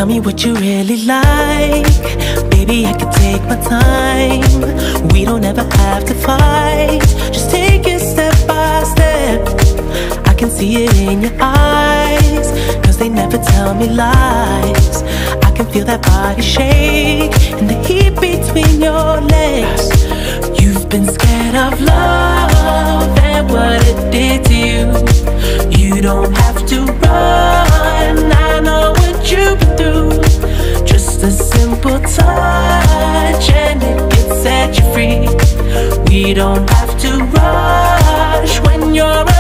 Tell me what you really like. Baby, I can take my time. We don't ever have to fight. Just take it step by step. I can see it in your eyes, 'cause they never tell me lies. I can feel that body shake and the heat between your legs. You've been scared of love and what it did to you. You don't have to run, I know what you've been through. Just a simple touch and it can set you free. We don't have to rush when you're